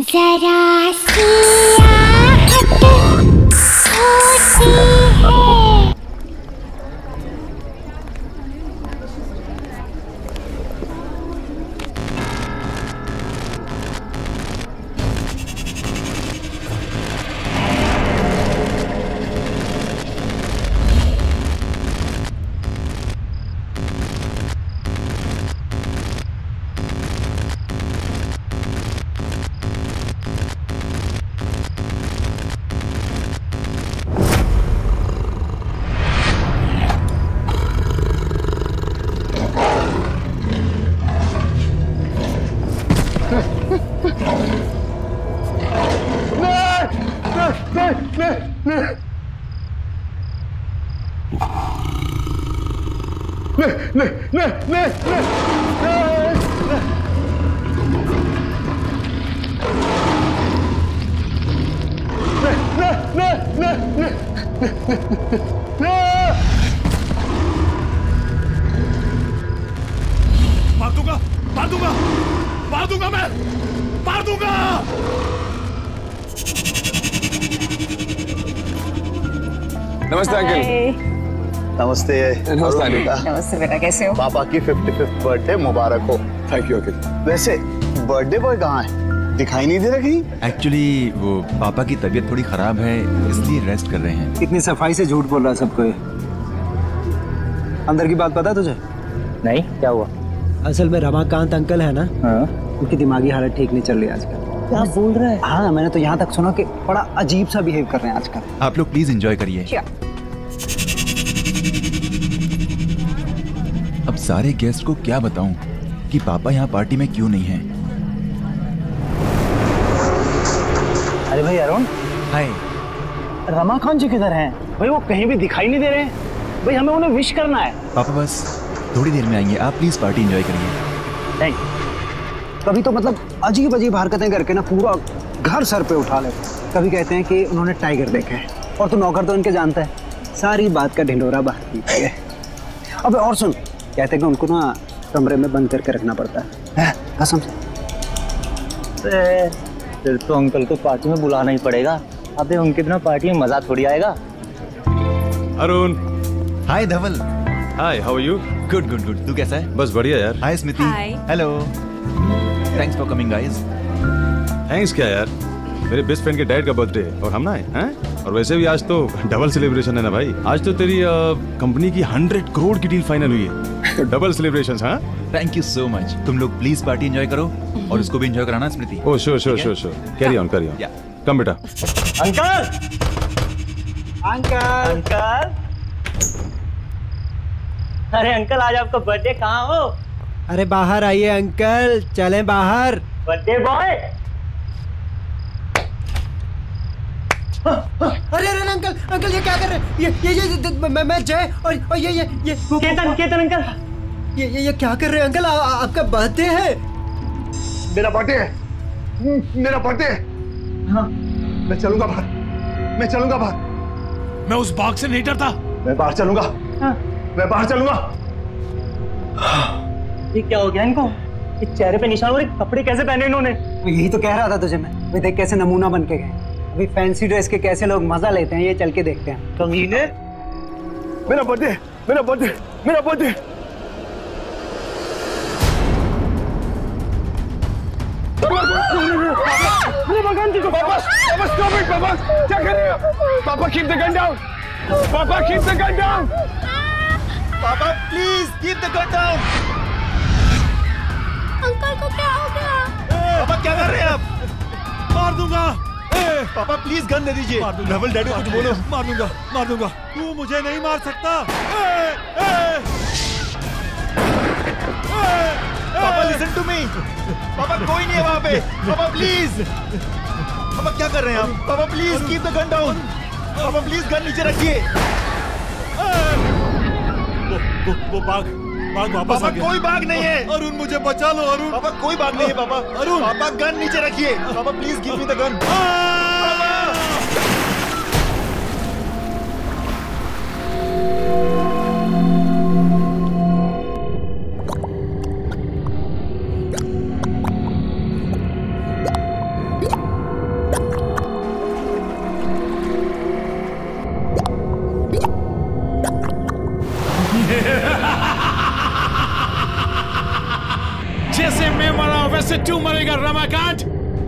जरा सी आहट होती है। मार दूंगा, मार दूंगा, मार दूंगा, मैं मार दूंगा। नमस्ते अंकल। नमस्ते। नमस्ते अनिता। नमस्ते बेटा, कैसे हो? पापा की 55th बर्थडे मुबारक हो। Thank you uncle. वैसे बर्थडे बॉय कहाँ है? दिखाई नहीं दे रहा कहीं? एक्चुअली वो पापा की तबीयत थोड़ी खराब है, इसलिए रेस्ट कर रहे हैं। इतनी सफाई से झूठ बोल रहा है सबको। अंदर की बात पता है तुझे? नहीं, क्या हुआ? असल में रमाकांत अंकल है ना, उनकी दिमागी हालत ठीक नहीं चल रही आजकल। क्या बोल रहा है? हाँ, मैंने तो यहाँ तक सुना कि बड़ा अजीब सा बिहेव कर रहे हैं आजकल। आप लोग प्लीज एंजॉय करिए। अब सारे गेस्ट को क्या बताऊं कि पापा यहाँ पार्टी में क्यों नहीं हैं। अरे भाई अरुण, हाय। रमाकांत जी किधर हैं? भाई वो कहीं भी दिखाई नहीं दे रहे हैं। भाई हमें उन्हें विश करना है। पापा बस थोड़ी देर में आएंगे, आप प्लीज पार्टी एंजॉय करिए। थैंक। कभी तो मतलब अजीब अजीब हरकतें करके ना पूरा घर सर पे उठा लेते। कभी कहते हैं कि उन्होंने टाइगर देखा है, और तो नौकर तो इनके जानता है, सारी बात का ढिंढोरा बाहर पीता है। अबे और सुन, कहते हैं कि उनको ना कमरे में बंद करके रखना पड़ता है, कसम से। फिर तो अंकल को पार्टी में बुलाना ही पड़ेगा। अबे उनके बिना पार्टी में मजा थोड़ी आएगा। Arun. Hi Dhaval. Hi, how are you? Good good good. तू कैसा है? बस बढ़िया यार। Hi Smiti. Hello. Thanks for coming guys. Thanks क्या यार, मेरे बेस्ट फ्रेंड के डैड का बर्थडे है और हम ना हैं। और वैसे भी आज तो डबल सेलिब्रेशन है ना भाई। आज तो तेरी कंपनी की 100 करोड़ की डील फाइनल हुई है, तो डबल सेलिब्रेशंस। हाँ, थैंक यू सो मच। तुम लोग प्लीज पार्टी एंजॉय करो और उसको भी एंजॉय कराना Smriti. Oh sure sure sure sure. Carry on carry on. Come बेटा। Uncle, uncle, uncle. अरे अंकल, आज आपका बर्थडे, कहाँ हो? अरे बाहर आइए अंकल, चलें बाहर। Birthday boy. अरे अरे अंकल, अंकल ये क्या कर रहे हैं? ये मैं जय और ये केतन, केतन अंकल। ये क्या कर रहे हैं अंकल? आपका बर्थडे है। मेरा बर्थडे है, मेरा बर्थडे है। हाँ, मैं चलूंगा बाहर, मैं चलूंगा बाहर। मैं उस बाग से नहीं डरता। मैं बाहर चलूंगा। हाँ। मैं बाहर चलूंगा। ये क्या हो गया इनको? इस चेहरे पे निशान और कपड़े कैसे पहने इन्होंने? यही तो कह रहा था तुझे मैं। वे देख कैसे नमूना बन के गए। अभी फैंसी ड्रेस के कैसे लोग मजा लेते हैं, ये चल के देखते हैं। कमीने। मेरा बर्थडे, मेरा बर्थडे, मेरा बर्थडे। भगवान जी को पापा, स्टॉप इट पापा, क्या कर रहे हो? पापा कीप द गन डाउन, पापा कीप द गन डाउन, पापा please keep the gun down. Uncle को क्या हो गया? पापा क्या कर रहे हैं आप? मार दूंगा। पापा प्लीज गन दे दीजिए। डबल डैडी कुछ बोलो। मार दूंगा, मार दूंगा। तू मुझे नहीं मार सकता। पापा लिसन टू मी। पापा कोई नहीं है वहाँ पे। पापा प्लीज। पापा क्या कर रहे हैं आप? पापा please keep the gun down. पापा प्लीज गन नीचे रखिए। वो बाग वापस आ गया। कोई बाग नहीं है। अरुण मुझे बचा लो अरुण। पापा कोई बाग नहीं है पापा। अरुण। पापा गन नीचे रखिए। पापा please give me the gun.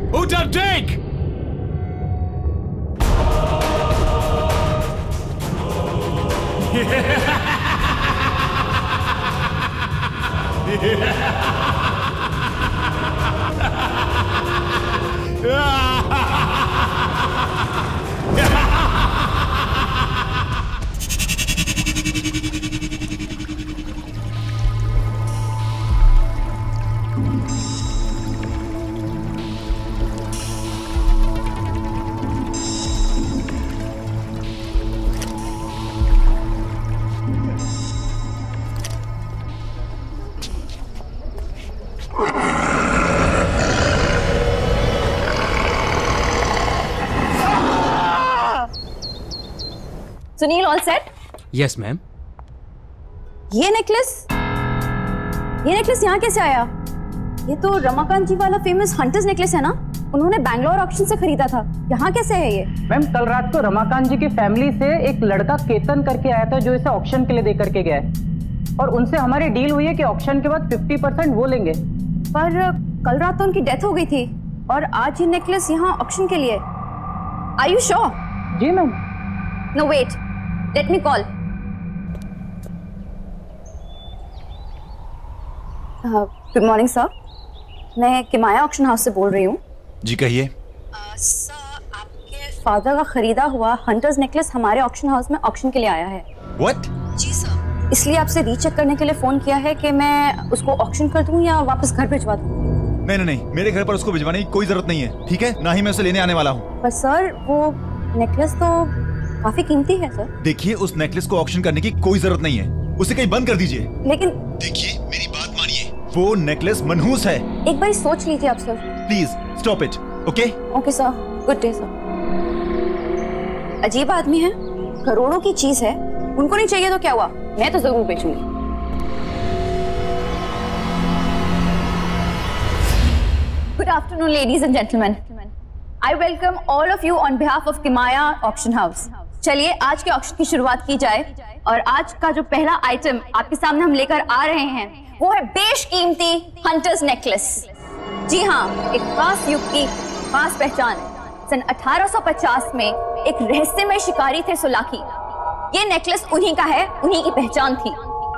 उधर देख। Sunil all set? Yes ma'am. ये नेकलेस यहाँ कैसे आया? ये तो रमाकांत जी वाला फेमस हंटर्स नेकलेस है ना? उन्होंने बैंगलोर ऑक्शन से खरीदा था। यहाँ कैसे है ये? मैम कल रात को रमाकांत जी की फैमिली से एक लड़का केतन करके आया था जो इसे ऑक्शन के लिए दे करके गया है, और उनसे हमारी डील हुई है कि ऑक्शन के बाद 50% वो लेंगे। पर कल रात तो उनकी डेथ हो गई थी और आज ये नेकलेस यहाँ ऑक्शन के लिए। Are you sure? जी ma'am. No wait, let me call. Good morning sir, मैं किमाया ऑक्शन हाउस से बोल रही हूँ। जी कहिए। सर, आपके फादर का खरीदा हुआ हंटर्स नेकलेस हमारे ऑक्शन हाउस में ऑक्शन के लिए आया है। व्हाट? जी सर, इसलिए आपसे रीचेक करने के लिए फोन किया है कि मैं उसको ऑक्शन कर दूं या वापस घर भिजवा दूं। नहीं, मेरे घर पर उसको भिजवाने की कोई जरूरत नहीं है, ठीक है? ना ही मैं उसे लेने आने वाला हूँ। पर सर, वो नेकलेस तो काफी कीमती है सर। देखिए, उस नेकलेस को ऑक्शन करने की कोई जरूरत नहीं है, उसे कहीं बंद कर दीजिए। लेकिन देखिए, मेरी बात मानिए, वो नेकलेस मनहूस है। एक बार सोच लीजिए आप sir. Please stop it. Okay okay sir, good day sir. अजीब आदमी है, करोड़ों की चीज है, उनको नहीं चाहिए तो क्या हुआ, मैं तो जरूर बेचूंगी। Good afternoon, ladies and gentlemen. I welcome all of you on behalf of Kimaya Auction House. चलिए आज के ऑक्शन की शुरुआत की जाए, और आज का जो पहला आइटम आपके सामने हम लेकर आ रहे हैं वो है बेशकीमती हंटर्स नेकलेस। जी हाँ, एक खास युग की खास पहचान। सन 1850 में एक रहस्यमय शिकारी थे सोलाकी। ये नेकलेस उन्हीं का है, उन्हीं की पहचान थी।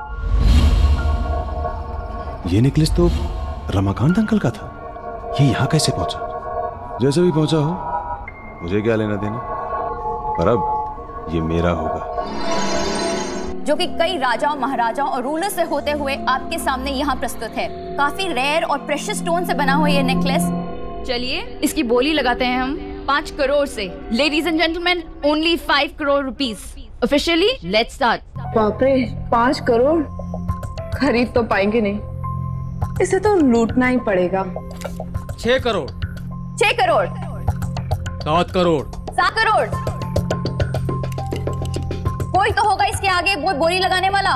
ये नेकलेस तो रमाकांत अंकल का था। ये यहाँ कैसे पहुंचा? जैसे भी पहुंचा हो, मुझे क्या लेना देना, पर अब ये मेरा होगा। जो कि कई राजाओं, महाराजाओं और रूलर से होते हुए आपके सामने यहाँ प्रस्तुत है। काफी रेयर और प्रेशियस स्टोन से बना हुआ ये नेकलेस। चलिए इसकी बोली लगाते हैं हम 5 करोड़ से। Ladies and gentleman, only 5 crore rupees. Officially let's start. बाप रे, 5 करोड़ खरीद तो पाएंगे नहीं, इसे तो लूटना ही पड़ेगा। 6 करोड़। 6 करोड़। 7 करोड़। 7 करोड़। कोई तो होगा इसके आगे वो बोली लगाने वाला।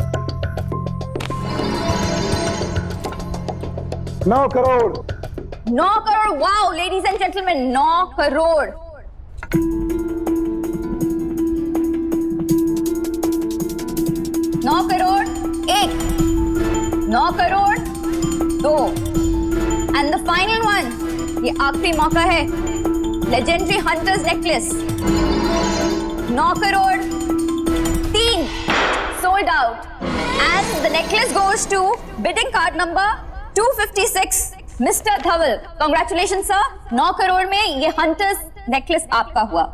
9 crore. 9 crore. Wow ladies and gentleman, 9 crore. 9 crore 1, 9 crore 2, and the final one, ये आखिरी मौका है। Legendary hunters necklace 9 crore 3, sold out, and the necklace goes to bidding card number 256, Mr. Dhaval. Congratulations sir, 9 crore में ये हंटर्स नेकलेस आपका हुआ।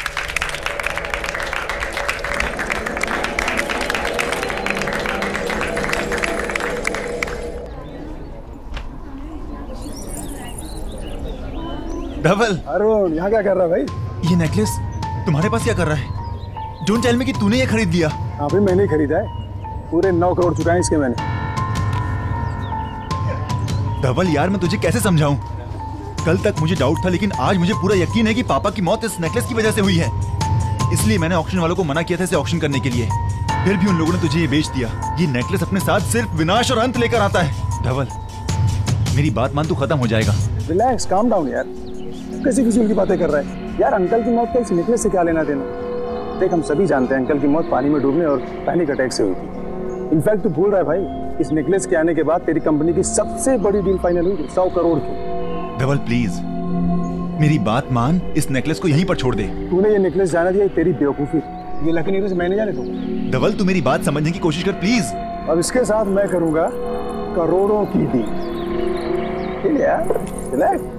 धवल, अरुण यहाँ क्या कर रहा है भाई? ये नेकलेस तुम्हारे पास क्या कर रहा है? डोंट टेल मी कि तूने ये खरीद लिया। हाँ भाई, मैंने खरीदा है। पूरे 9 करोड़ चुकाए इसके मैंने। धवल यार, मैं तुझे कैसे समझाऊं? कल तक मुझे डाउट था, लेकिन आज मुझे पूरा यकीन है कि पापा की मौत इस नेकलेस की वजह से हुई है। इसलिए मैंने ऑक्शन वालों को मना किया था इसे ऑक्शन करने के लिए, फिर भी उन लोगों ने तुझे ये बेच दिया। ये नेकलेस अपने साथ सिर्फ विनाश और अंत लेकर आता है। धवल, मेरी बात मान, तू खत्म हो जाएगा। रिलैक्स, काम डाउन यार। कैसी फिजूल की बातें कर रहा है यार? अंकल की मौत का इस नेकलेस से क्या लेना देना? देख, हम सभी जानते हैं अंकल की मौत पानी में डूबने और पैनिक अटैक से हुई थी। इनफैक्ट तू भूल रहा है भाई, इस नेकलेस के आने के बाद तेरी कंपनी की सबसे बड़ी डील फाइनल हुई 100 करोड़ की। धवल प्लीज, मेरी बात मान, इस नेकलेस को यहीं पर छोड़ दे। तूने ये नेकलेस जाना दिया, तेरी बेवकूफी। ये लकी नेकलेस मैंने जाने दूंगा। धवल तू मेरी बात समझने की कोशिश कर प्लीज। अब इसके साथ मैं करूंगा करोड़ों की डील। ठीक है यार, रिलैक्स।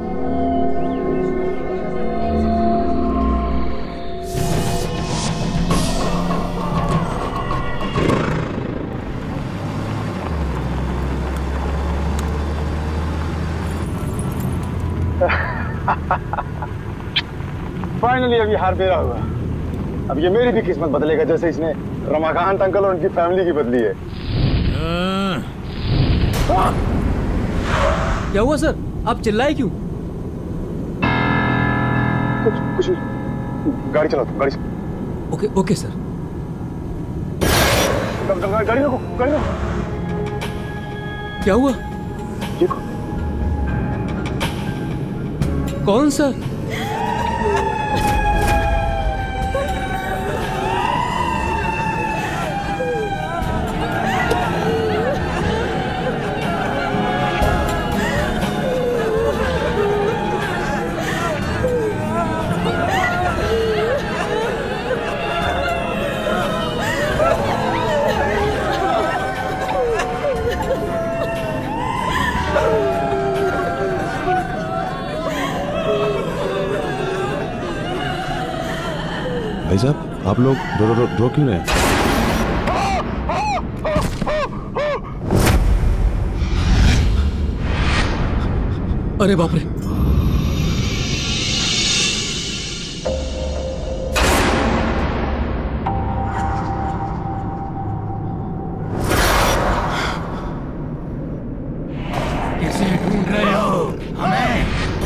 फाइनली अभी हार मेरा हुआ। अब ये मेरी भी किस्मत बदलेगा, जैसे इसने रमाकांत अंकल और उनकी फैमिली की बदली है। क्या हुआ सर, आप चिल्लाए क्यों? कुछ गाड़ी चलाओ, गाड़ी चलाओ। Okay okay sir. गाड़ी रोको, गाड़ी रोको। क्या हुआ? देखो। कौन सर? भाई साहब, आप लोग रो क्यों रहे हैं? अरे बाप रे! किसे ढूंढ रहे हो? हमें?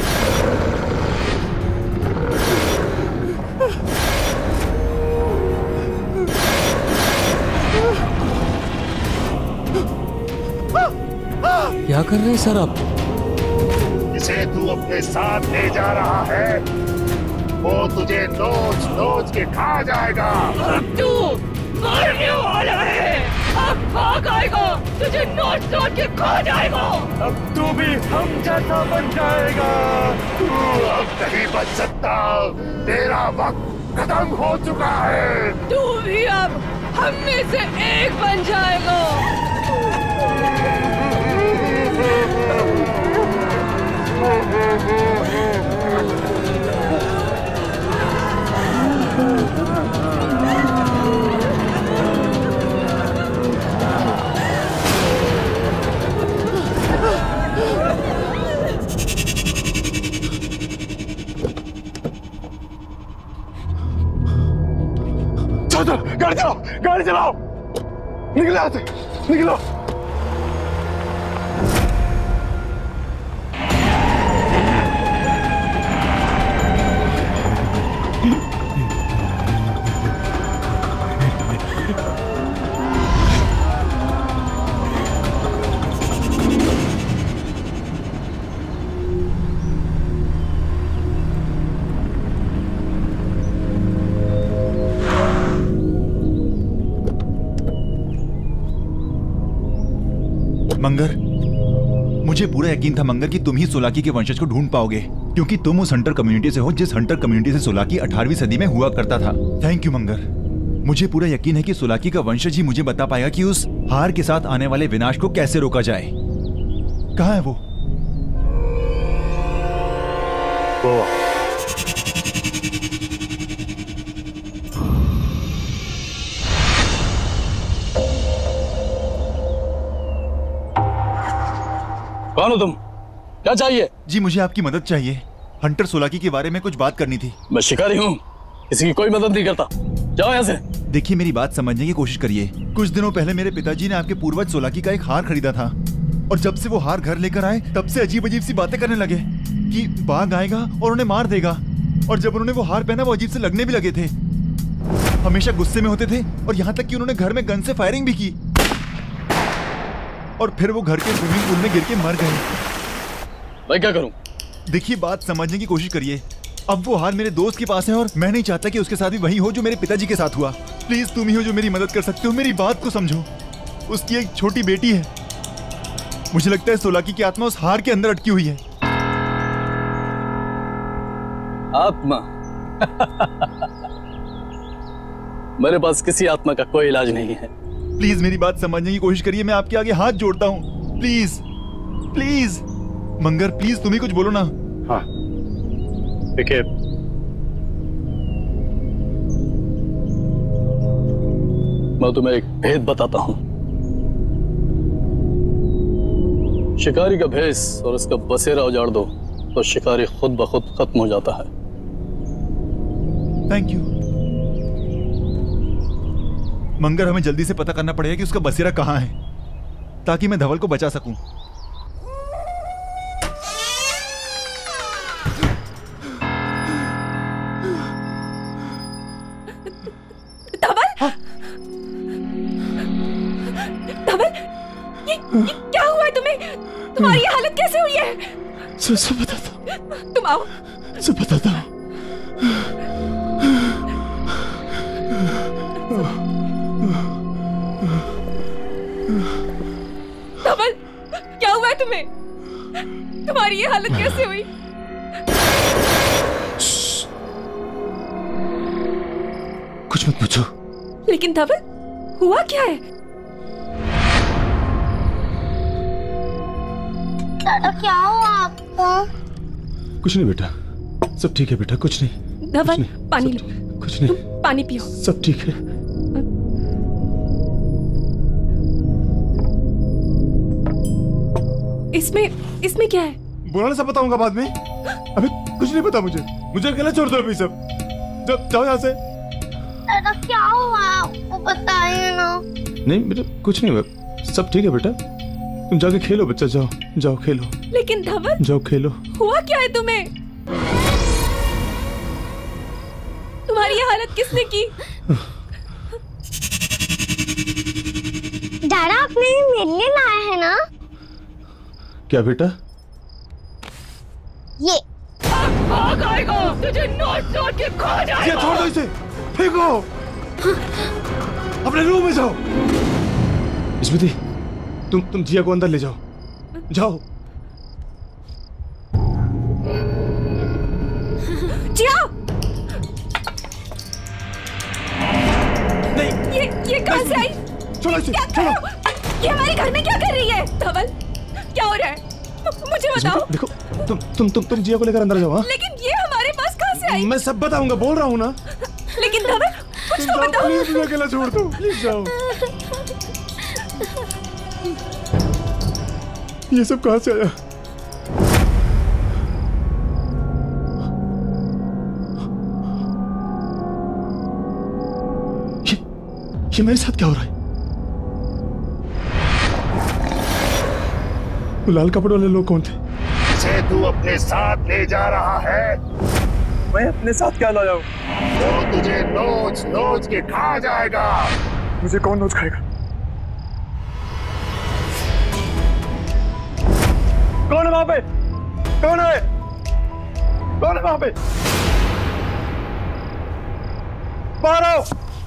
क्या कर रहे हैं सर आप? जिसे तू अपने साथ ले जा रहा है वो तुझे नोच नोच के खा जाएगा। अब तू मरने वाला है, अब भाग आएगा, तुझे नोच नोच के खा जाएगा। अब तू भी हम जैसा बन जाएगा। तू अब नहीं बच सकता, तेरा वक्त खत्म हो चुका है। तू भी अब हम में से एक बन जाएगा। चलो गाड़ी चलाओ, गाड़ी चलाओ। निकलो यहाँ से, निकलो। मंगर, मुझे पूरा यकीन था मंगर कि तुम ही सोलाकी के वंशज को ढूंढ पाओगे, क्योंकि तुम उस हंटर कम्युनिटी से हो जिस हंटर कम्युनिटी से सोलाकी 18वीं सदी में हुआ करता था। Thank you Mangar. मुझे पूरा यकीन है कि सोलाकी का वंशज ही मुझे बता पाएगा कि उस हार के साथ आने वाले विनाश को कैसे रोका जाए। कहाँ है वो? कौन हो तुम? क्या चाहिए? जी मुझे आपकी मदद चाहिए। हंटर सोलाकी के बारे में कुछ बात करनी थी। मैं शिकारी हूँ, किसी की कोई मदद नहीं करता। जाओ यहाँ से। देखिए मेरी बात समझने की कोशिश करिए। कुछ दिनों पहले मेरे पिताजी ने आपके पूर्वज सोलाकी का एक हार खरीदा था, और जब से वो हार घर लेकर आए तब से अजीब अजीब सी बातें करने लगे कि बाघ आएगा और उन्हें मार देगा। और जब उन्होंने वो हार पहना वो अजीब से लगने भी लगे थे, हमेशा गुस्से में होते थे, और यहाँ तक कि उन्होंने घर में गन से फायरिंग भी की, और फिर वो घर के स्विमिंग पूल में गिर के मर गए। मैं क्या करूं? देखिए बात समझने की कोशिश करिए। अब वो हार मेरे दोस्त के पास है और मैं नहीं चाहता कि उसके साथ भी वही हो जो मेरे पिताजी के साथ हुआ। प्लीज तुम ही हो जो मेरी मदद कर सकते हो। मेरी बात को समझो। उसकी एक छोटी बेटी है, मुझे लगता है सोलाकी की आत्मा उस हार के अंदर अटकी हुई है। आत्मा? मेरे पास किसी आत्मा का कोई इलाज नहीं है। प्लीज मेरी बात समझने की कोशिश करिए, मैं आपके आगे हाथ जोड़ता हूँ। प्लीज प्लीज मंगर, प्लीज तुम ही कुछ बोलो ना। हाँ देखिए, मैं तुम्हें एक भेद बताता हूं। शिकारी का भेष और उसका बसेरा उजाड़ दो तो शिकारी खुद ब खुद खत्म हो जाता है। थैंक यू मंगर, हमें जल्दी से पता करना पड़ेगा कि उसका बसेरा कहाँ है ताकि मैं धवल को बचा सकूं। ये क्या हुआ है तुम्हें? तुम्हारी ये हालत कैसे हुई है? सब बताता हूँ। तुम आओ। सब बताता हूँ। धवल, क्या हुआ है तुम्हें? तुम्हारी ये हालत कैसे हुई? कुछ मत पूछो। लेकिन धवल, हुआ क्या है? दादा क्या हुआ आपको? कुछ नहीं बेटा, सब ठीक है बेटा, कुछ नहीं। धवल, पानी लो। कुछ नहीं, तुम पानी पियो। सब ठीक है। इसमें क्या है? बोला ना, सब बताऊंगा बाद में। अबे कुछ नहीं पता मुझे अकेला छोड़ दो अभी। सब जाओ यहाँ से। दादा क्या हुआ आपको, बताइए ना। नहीं बेटा, कुछ नहीं हुआ, सब ठीक है बेटा। तुम जाके खेलो बच्चा, जाओ खेलो। लेकिन धवल, जाओ खेलो। हुआ क्या है तुम्हें? तुम्हारी ये हालत किसने की? दादा आपने मेरे लिए लाया है ना? क्या बेटा? ये भाग आएगा, तुझे नोच के खा जाएगा। ये छोड़ दो इसे, फेंको। अपने रूम में जाओ। स्मृति, तुम जिया को अंदर ले जाओ। जिया! नहीं, ये कहां से आई? छोड़ो इसे, छोड़ो। ये हमारे घर में क्या कर रही है? धवल, क्या हो रहा है? मुझे बताओ। देखो, तुम जिया को लेकर अंदर जाओ। हाँ? लेकिन ये हमारे पास कहां से आई? मैं सब बताऊंगा, बोल रहा हूँ ना। लेकिन धवल, कुछ तो बताओ। प्लीज मुझे अकेला छोड़ दो, प्लीज जाओ। ये सब कहां से आया? ये मेरे साथ क्या हो रहा है? वो लाल कपड़े वाले लोग कौन थे? इसे तू अपने साथ ले जा रहा है? मैं अपने साथ क्या लाया हूँ? वो तुझे नोच के खा जाएगा। मुझे कौन नोच खाएगा? कौन है वहां पे? कौन है वहां पे? बाहर आओ।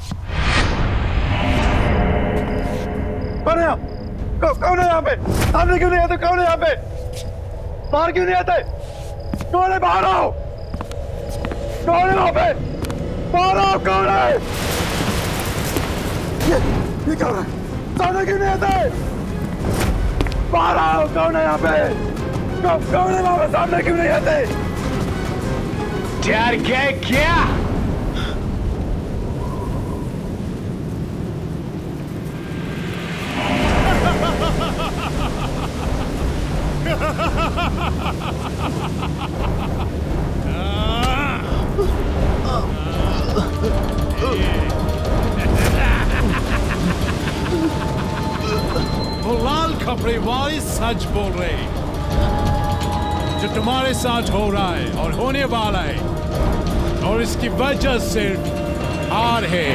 कौन है यहाँ पे? सामने क्यों नहीं आते? कौन है यहाँ पे? बाहर क्यों नहीं आते? कौन है? बाहर आओ। कौन है वहां पे? बाहर आओ। कौन है? ये क्या हो रहा है? सामने क्यों नहीं आते? बाहर आओ। कौन है यहाँ पे? कौन है वहां पे? सामने क्यों नहीं आते? डर गए क्या? वो लाल कपड़े वाली सच बोल रहे। जो तुम्हारे साथ हो रहा है और होने वाला है, और इसकी वजह सिर्फ हार है।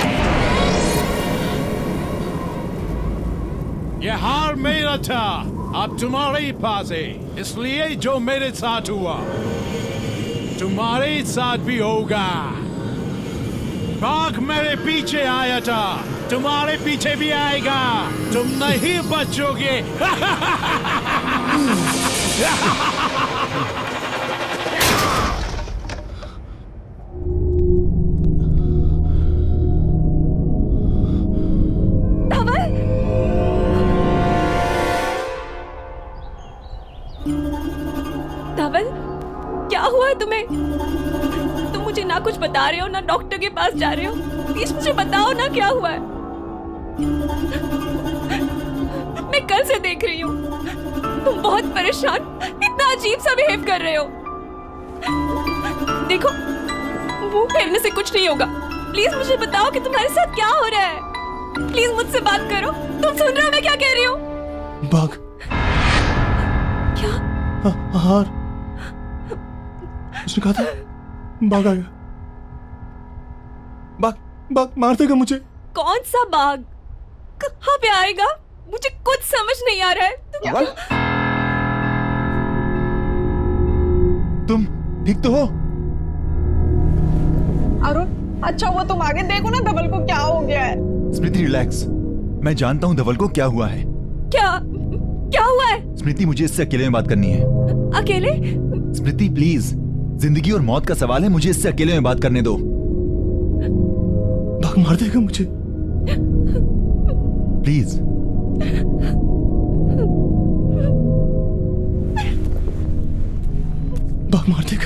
ये हार मेरा था, अब तुम्हारे पास है। इसलिए जो मेरे साथ हुआ तुम्हारे साथ भी होगा। बाघ मेरे पीछे आया था, तुम्हारे पीछे भी आएगा। तुम नहीं बचोगे। तुम्हें? तुम मुझे ना कुछ बता रहे हो ना डॉक्टर के पास जा रहे हो। प्लीज मुझे बताओ ना क्या हुआ है। मैं कल से देख रही हूँ तुम बहुत परेशान, इतना अजीब सा बिहेव कर रहे हो। देखो मुंह फेरने से कुछ नहीं होगा। प्लीज मुझे बताओ कि तुम्हारे साथ क्या हो रहा है। प्लीज मुझसे बात करो। तुम सुन रहे हो मैं क्या कह रही हूँ? बाघ। क्या? हार। उसने कहा था बाघ आ गया। बाघ मार देगा मुझे। कौन सा बाघ? कहाँ पे आएगा? मुझे कुछ समझ नहीं आ रहा है। तुम ठीक तो हो? अरुण अच्छा हुआ तुम आगे देखो ना धवल को क्या हो गया है। स्मृति रिलैक्स, मैं जानता हूँ धवल को क्या हुआ है। क्या हुआ है? स्मृति मुझे इससे अकेले में बात करनी है। अकेले? स्मृति प्लीज, जिंदगी और मौत का सवाल है, मुझे इससे अकेले में बात करने दो। बाघ मार देगा मुझे। प्लीज। बाघ मार देगा।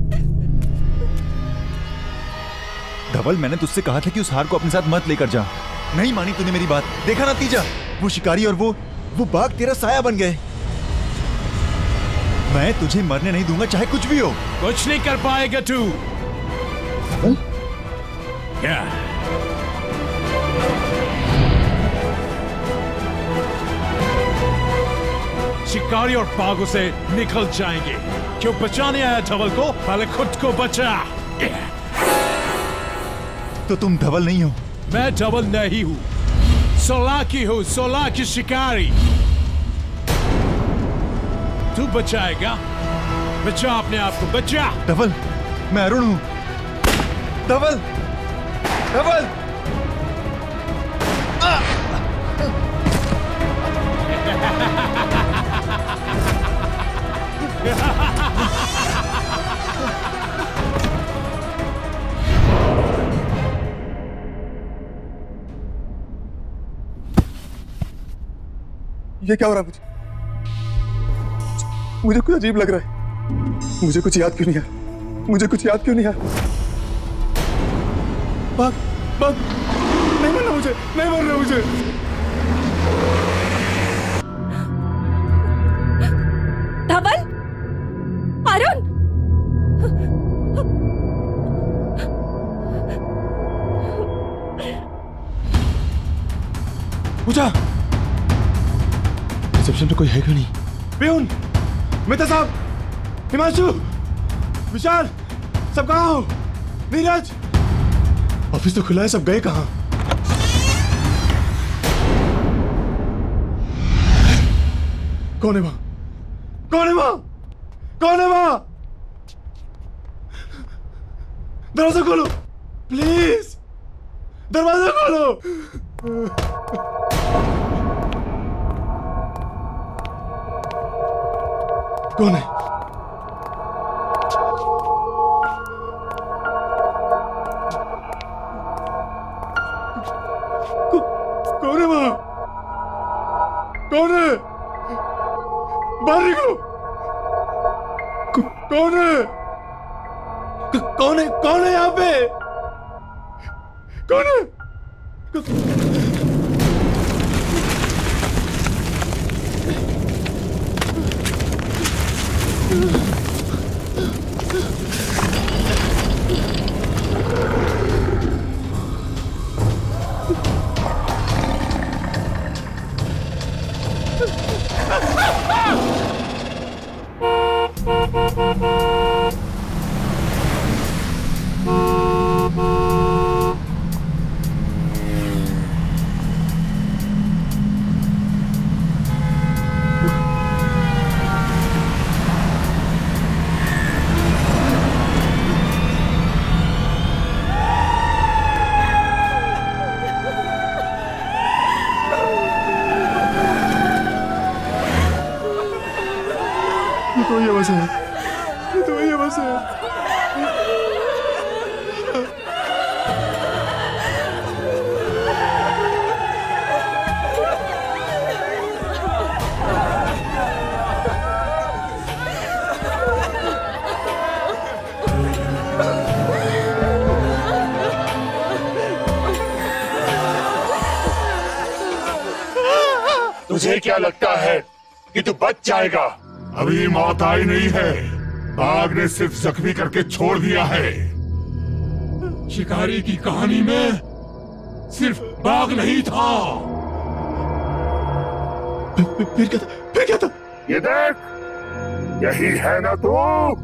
धवल मैंने तुझसे कहा था कि उस हार को अपने साथ मत लेकर जा। नहीं मानी तूने मेरी बात। देखा नतीजा, वो शिकारी और वो बाघ तेरा साया बन गए। मैं तुझे मरने नहीं दूंगा चाहे कुछ भी हो। कुछ नहीं कर पाएगा तू। क्या? शिकारी और बाघों से निकल जाएंगे। क्यों बचाने आया धवल को? पहले खुद को बचा। तो तुम धवल नहीं हो? मैं धवल नहीं हूं, सोलाकी हूं, सोलाकी शिकारी। तू बचाएगा? बचा अपने आप को, बचा। धवल, मैं अरुण हूं। धवल, धवल। ये क्या हो रहा है? मुझे कुछ अजीब लग रहा है। मुझे कुछ याद क्यों नहीं आ? मुझे कुछ याद क्यों नहीं आ? बाघ, बाघ, नहीं मरना मुझे, नहीं मरना मुझे। धवल, अरुण, पूजा, रिसेप्शन पे कोई है क्यों नहीं? प्यून, मेहता साहब, हिमांशु, विशाल, सब कहाँ हो? नीरज, ऑफिस तो खुला है, सब गए कहाँ? कौन है वहां? कौन है वहां? कौन है वहां? दरवाजा खोलो, प्लीज, दरवाजा खोलो। कौन है? कौन है वहां? कौन है? बाहर निकलो। कौन है? कौन है? कौन है यहाँ पे? कौन है? तो ये बस है, तो ये बस है। तुझे क्या लगता है कि तू बच जाएगा? अभी मौत आई नहीं है, बाघ ने सिर्फ जख्मी करके छोड़ दिया है। शिकारी की कहानी में सिर्फ बाघ नहीं था। फिर क्या था? ये देख, यही है ना तू?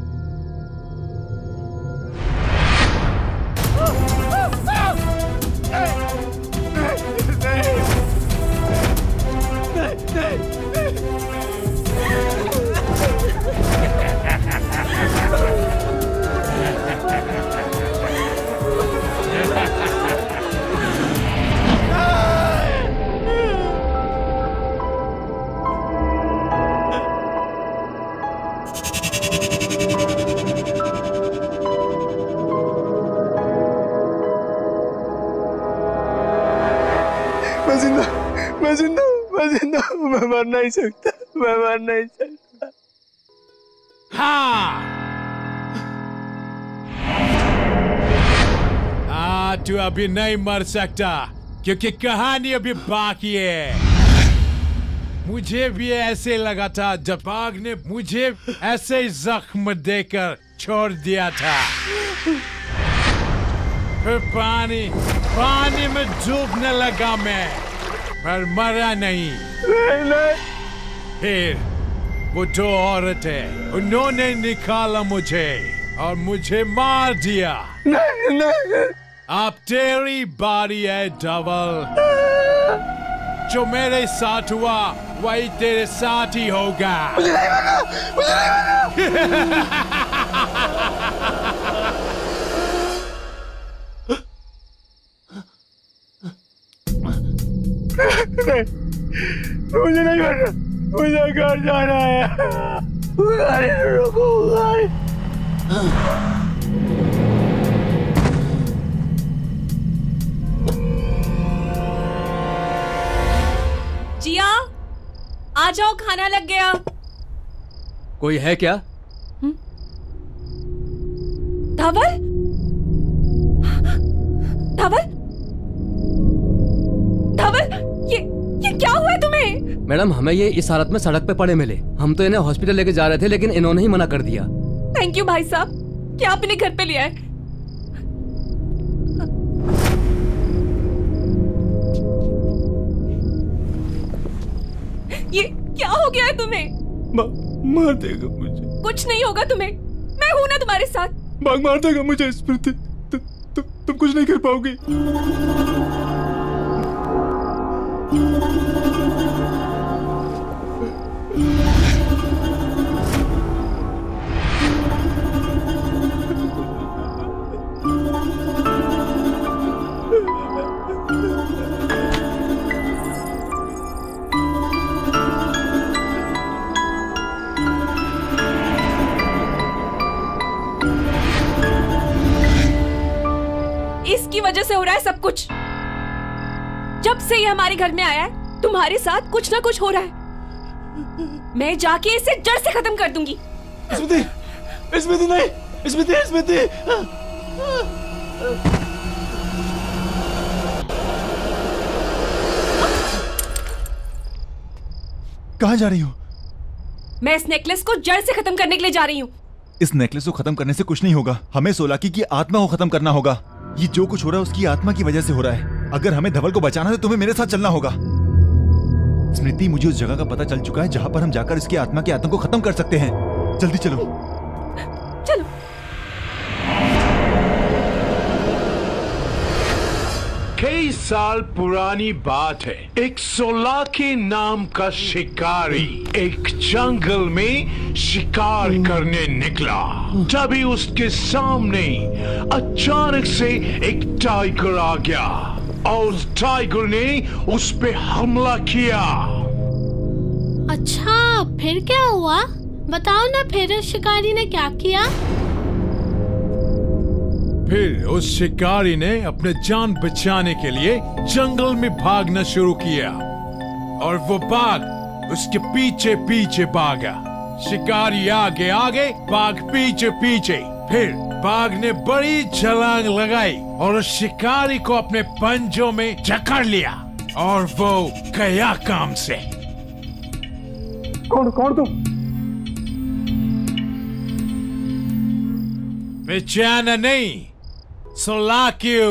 मैं मर नहीं सकता, मैं मर नहीं सकता। हाँ, तू अभी नहीं मर सकता क्योंकि कहानी अभी बाकी है। मुझे भी ऐसे लगा था जब बाघ ने मुझे ऐसे ही जख्म देकर छोड़ दिया था। फिर पानी में डूबने लगा मैं, पर मरा नहीं। फिर वो दो औरतें, उन्होंने निकाला मुझे और मुझे मार दिया। अब तेरी बारी है डबल। जो मेरे साथ हुआ वही तेरे साथ ही होगा। मुझे नहीं मारना, मुझे नहीं मारना। मुझे नहीं करना, मुझे घर जाना है। जिया, आ जाओ, खाना लग गया। कोई है क्या? धवल? धवल? धवल, ये क्या हुआ है तुम्हें? मैडम, हमें ये इस हालत में सड़क पे पड़े मिले। हम तो इन्हें हॉस्पिटल लेके जा रहे थे, लेकिन इन्होंने ही मना कर दिया। थैंक यू भाई साहब, क्या आप इन्हें घर पे ले आए। ये क्या हो गया है तुम्हें? मार देगा मुझे। कुछ नहीं होगा तुम्हें, मैं हूं ना तुम्हारे साथ। बाघ मार देगा मुझे स्मृति, तुम कुछ नहीं कर पाओगी। इसकी वजह से हो रहा है सब कुछ। जब से ये हमारे घर में आया है, तुम्हारे साथ कुछ ना कुछ हो रहा है। मैं जाके इसे जड़ से खत्म कर दूंगी। स्मृति, स्मृति नहीं, स्मृति, स्मृति। कहाँ जा रही हो? मैं इस नेकलेस को जड़ से खत्म करने के लिए जा रही हूँ। इस नेकलेस को खत्म करने से कुछ नहीं होगा। हमें सोलाकी की आत्मा को खत्म करना होगा। ये जो कुछ हो रहा है उसकी आत्मा की वजह से हो रहा है। अगर हमें धवल को बचाना है तो तुम्हें मेरे साथ चलना होगा। स्मृति, मुझे उस जगह का पता चल चुका है जहां पर हम जाकर इसकी आत्मा के आतंक को खत्म कर सकते हैं। जल्दी चलो। चलो। कई साल पुरानी बात है। एक सोलाकी नाम का शिकारी एक जंगल में शिकार करने निकला। तभी उसके सामने अचानक से एक टाइगर आ गया और उस टाइगर ने उस पे हमला किया। अच्छा, फिर क्या हुआ? बताओ ना, फिर शिकारी ने क्या किया? फिर उस शिकारी ने अपने जान बचाने के लिए जंगल में भागना शुरू किया और वो बाघ उसके पीछे पीछे भागा। शिकारी आगे आगे, बाघ पीछे पीछे। फिर बाघ ने बड़ी छलांग लगाई और उस शिकारी को अपने पंजों में जकड़ लिया और वो गया काम से। कौन तू? पहचाना नहीं, सुला क्यों?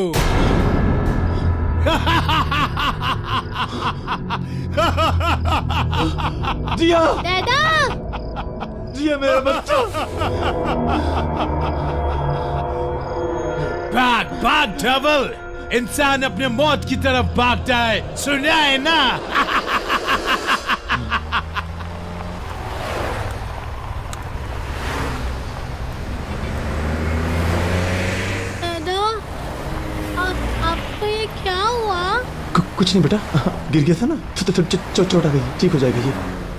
जिया, दादा, जिया मेरा बच्चा। भाग भाग डबल, इंसान अपने मौत की तरफ भागता है, सुना है ना? दादा, आपको ये क्या हुआ? कुछ नहीं बेटा, गिर गया था ना, चोट आ गई, ठीक हो जाएगी ये।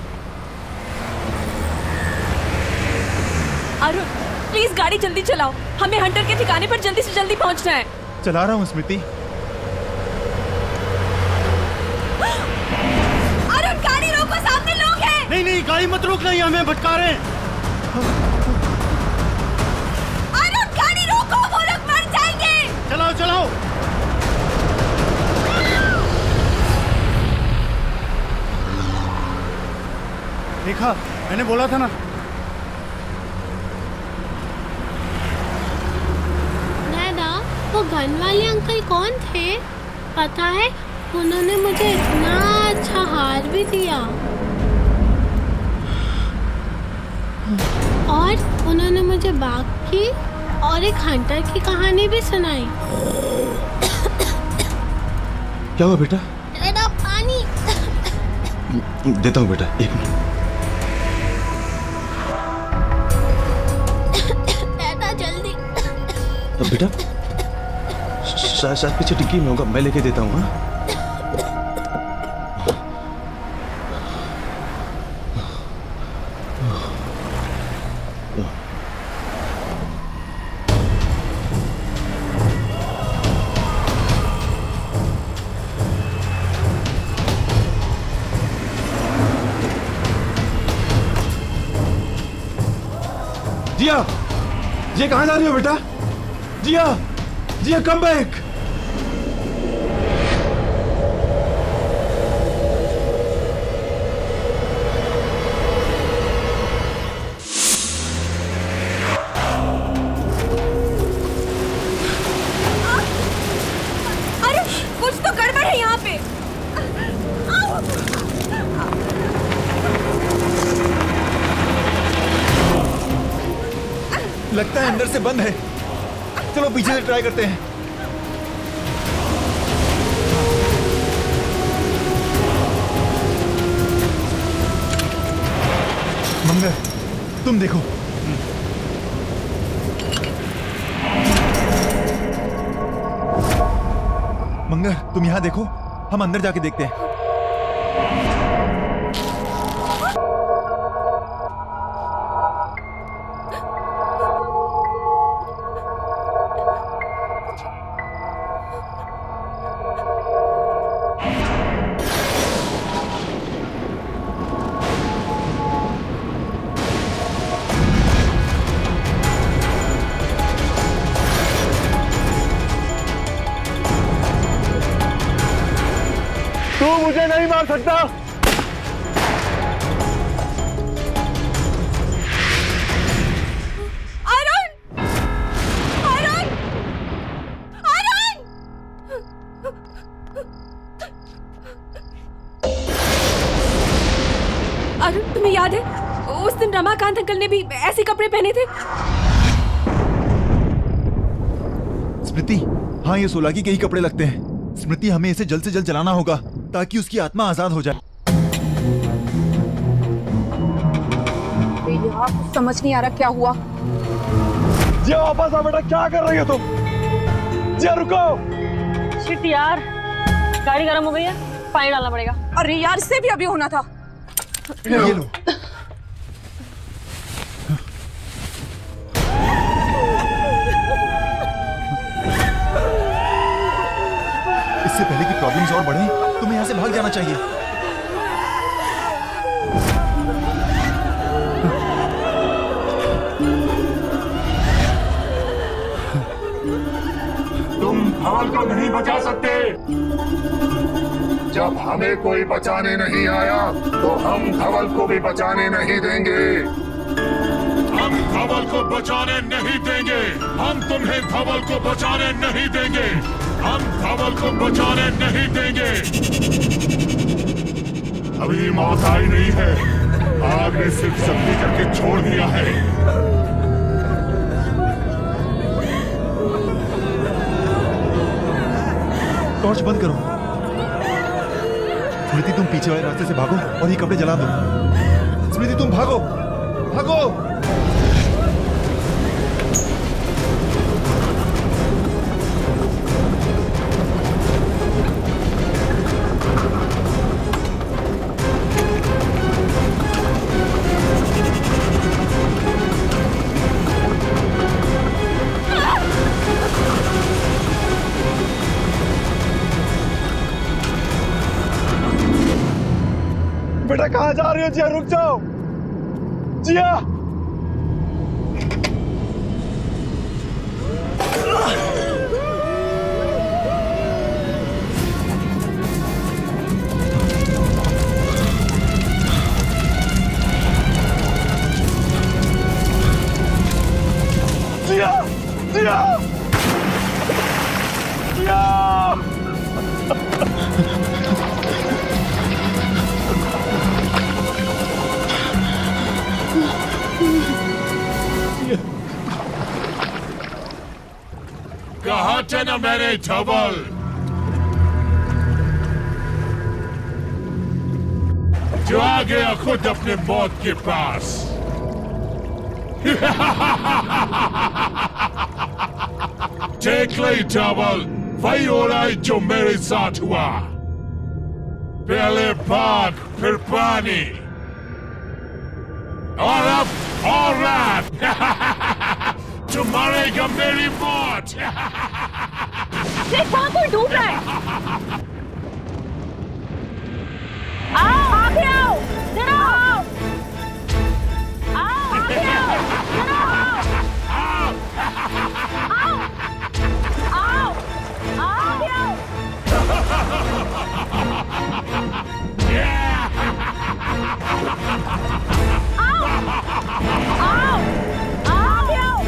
अरुण, प्लीज गाड़ी जल्दी चलाओ, हमें हंटर के ठिकाने पर जल्दी से जल्दी पहुंचना है। चला रहा हूँ स्मृति। अरुण, गाड़ी रोको, सामने लोग हैं। नहीं, गाड़ी मत रोकना, ये हमें भटका रहे हैं। अरुण, गाड़ी रोको, वो लोग मर जाएंगे। चलाओ। देखा, मैंने बोला था ना। दादा, वो गन वाले अंकल कौन थे? पता है, उन्होंने मुझे इतना अच्छा हार भी दिया और उन्होंने मुझे बाघ की और एक हंटर की कहानी भी सुनाई। क्या हुआ बेटा? दादा, पानी। देता हूँ बेटा, एक मिनट। दादा, जल्दी। अब बेटा, शायद पीछे टिक्की में होगा, मैं लेके देता हूँ। हाँ, जिया, जिया कहाँ जा रही हो बेटा? Jiya come back. अरे, कुछ तो गड़बड़ है यहाँ पे। लगता है अंदर से बंद है। चलो पीछे से ट्राई करते हैं। मंगर, तुम देखो। मंगर, तुम यहां देखो, हम अंदर जाके देखते हैं। तू मुझे नहीं मार सकता। अरुण! अरुण! अरुण! अरुण, तुम्हें याद है उस दिन रमाकांत अंकल ने भी ऐसे कपड़े पहने थे? स्मृति, हाँ ये सोलाकी के ही कपड़े लगते हैं। स्मृति, हमें इसे जल्द से जल्द जलाना होगा ताकि उसकी आत्मा आजाद हो जाए। यार, समझ नहीं आ रहा क्या हुआ। जिया वापस आ बेटा, क्या कर रही हो तुम? जिया रुको। शिट यार, गाड़ी गर्म हो गई है, पानी डालना पड़ेगा। अरे यार, इससे भी अभी होना था। ये लो। इससे पहले कि प्रॉब्लम्स और बढ़े, तुम्हें यहाँ से भाग जाना चाहिए। तुम धवल को नहीं बचा सकते। जब हमें कोई बचाने नहीं आया तो हम धवल को भी बचाने नहीं देंगे। हम धवल को बचाने नहीं देंगे। हम तुम्हें धवल को बचाने नहीं देंगे। हम धवल को बचाने नहीं देंगे। अभी मौत आई नहीं है, आग ने सिर्फ जख्मी करके छोड़ दिया है। टॉर्च बंद करो। स्मृति तुम पीछे वाले रास्ते से भागो और ये कपड़े जला दो। स्मृति तुम भागो भागो। बेटा कहाँ जा रही हो जिया? रुक जाओ जिया। जिया जिया जिया। कहा था ना मेरे धवल, जो आ गया खुद अपने मौत के पास। देख ले धवल, वही हो रहा है जो मेरे साथ हुआ। पहले भाग फिर पानी और अब और रात। तुम्हारे का मेरी मौत। देख वहां कोई डूब रहा है। आओ आगे आओ, जरा आओ। आओ आगे आओ, जरा आओ। आओ आओ आगे आओ। आओ आगे आओ।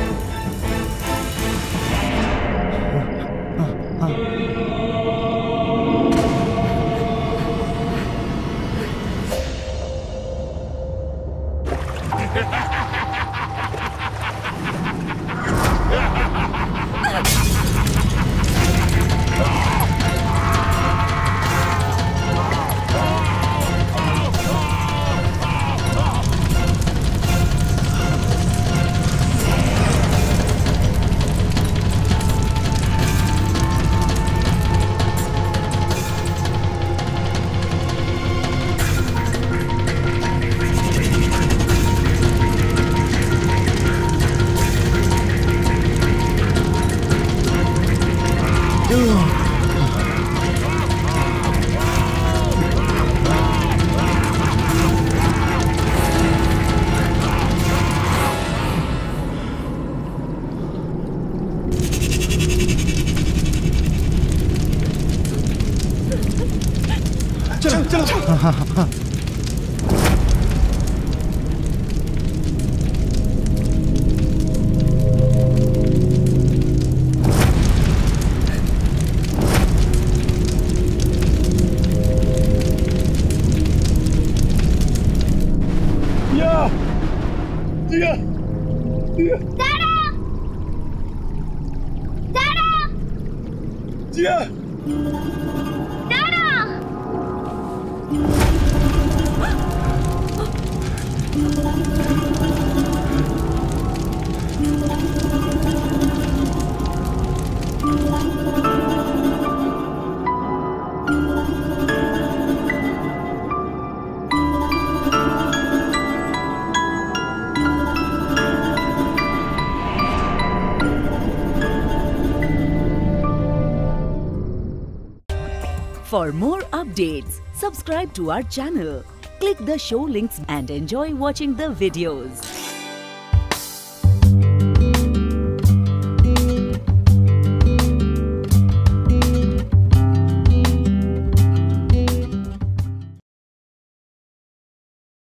चलो चलो। हाँ हाँ हाँ। जिया जिया जिया For more updates, subscribe to our channel, click the show links and enjoy watching the videos.